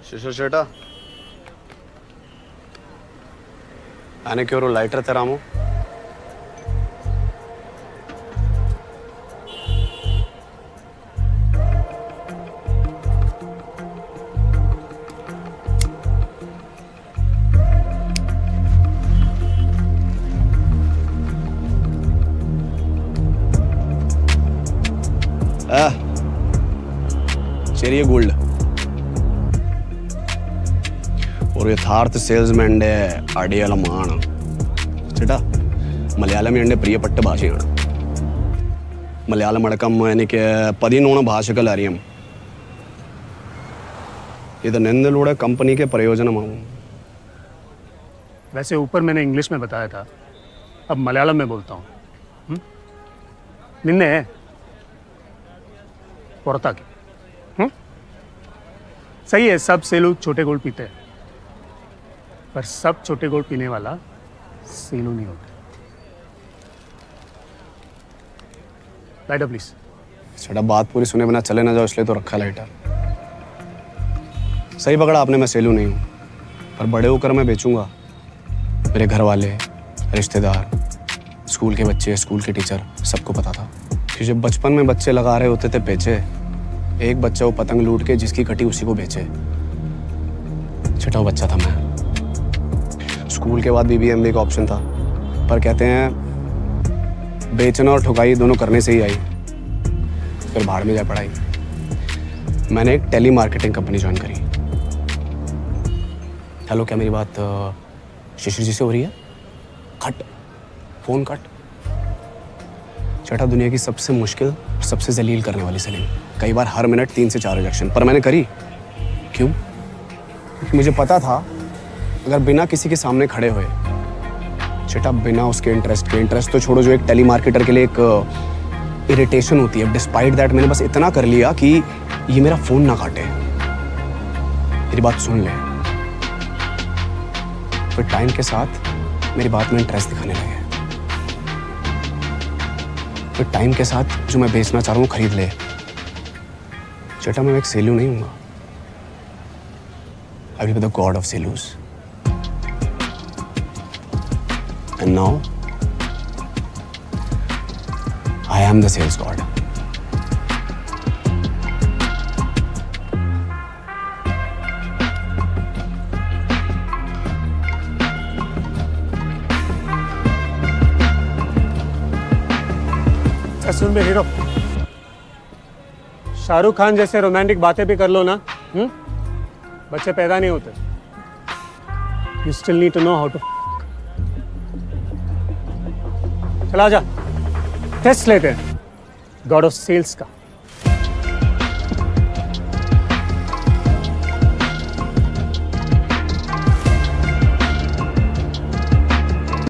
शिशु ചേട്ടാ എനിക്കൊരു ലൈറ്റർ തരാമോ? ചെറിയ ഗോൾഡ് ഒരു യഥാർത്ഥ സെയിൽസ്മാൻ്റെ അടയാളമാണ് ചേട്ടാ. മലയാളം എൻ്റെ പ്രിയപ്പെട്ട ഭാഷയാണ്. മലയാളം അടക്കം എനിക്ക് 13 ഭാഷകൾ അറിയാം. ഇത് നിന്നിലൂടെ കമ്പനിക്ക് പ്രയോജനമാവും. वैसे ऊपर मैंने इंग्लिश में बताया था, अब मलयालम में बोलता हूँ. निन्ने पुरताकी सही है. सब सेलू छोटे गोल्ड पीते हैं, पर सब छोटे गोल्ड पीने वाला सेलू नहीं होता. Lighter please. सेटा बात पूरी सुने बिना चले ना जाओ, इसलिए तो रखा लाइटर. सही पकड़ा आपने, मैं सेलू नहीं हूँ, पर बड़े होकर मैं बेचूंगा. मेरे घर वाले, रिश्तेदार, स्कूल के बच्चे, स्कूल के टीचर, सबको पता था कि जब बचपन में बच्चे लगा रहे होते थे पेचे, एक बच्चा वो पतंग लूट के जिसकी कटी उसी को बेचे. छठा बच्चा था मैं. स्कूल के बाद BBMBA का ऑप्शन था, पर कहते हैं बेचना और ठुकाई दोनों करने से ही आई. फिर भाड़ में जाए पढ़ाई. मैंने एक टेली मार्केटिंग कंपनी ज्वाइन करी. हेलो, क्या मेरी बात शिशिर जी से हो रही है? Cut phone cut. छठा दुनिया की सबसे मुश्किल, सबसे जलील करने वाली सेलिंग. कई बार हर मिनट 3 से 4 रिजेक्शन, पर मैंने करी. क्यों? क्योंकि मुझे पता था अगर बिना किसी के सामने खड़े हुए, छठा बिना उसके इंटरेस्ट तो छोड़ो, जो एक टेली मार्केटर के लिए एक इरिटेशन होती है, डिस्पाइट दैट मैंने बस इतना कर लिया कि ये मेरा फोन ना काटे. मेरी बात सुन ले. फिर टाइम के साथ मेरी बात में इंटरेस्ट दिखाने लगे. फिर टाइम के साथ जो मैं बेचना चाह रहा हूँ खरीद ले. चटा मैं एक सेलू नहीं हूँगा. I will be the god of Selus. And now I am the sales god. सुन बे हीरो, शाहरुख खान जैसे रोमांटिक बातें भी कर लो ना, बच्चे पैदा नहीं होते. You still need to know how to. चला जा, टेस्ट लेते हैं गॉड ऑफ सेल्स का.